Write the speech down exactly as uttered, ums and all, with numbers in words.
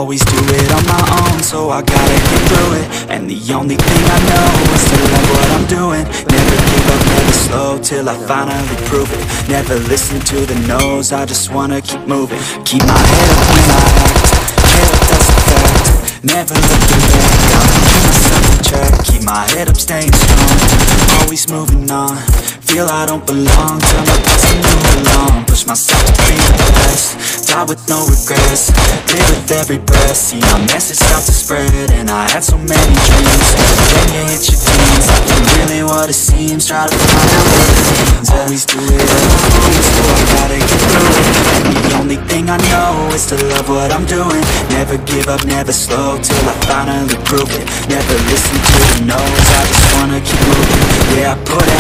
always do it on my own, so I gotta get through it. And the only thing I know is to love what I'm doing. Never give up, never slow, till I finally prove it. Never listen to the no's, I just wanna keep moving. Keep my head up when I act, head up, that's a fact. Never looking back, I'll keep myself in track. Keep my head up, staying strong, always moving on. Feel I don't belong, tell my past to move along. Push myself to be the best, die with no regrets. Live with every breath, see my message start to spread. And I had so many dreams, then you hit your teens. Ain't really what it seems, try to find out what it means. Always do it alone, so I gotta get through it. And the only thing I know is to love what I'm doing. Never give up, never slow, till I finally prove it. Never listen to the no's, I just wanna keep moving. Yeah, I put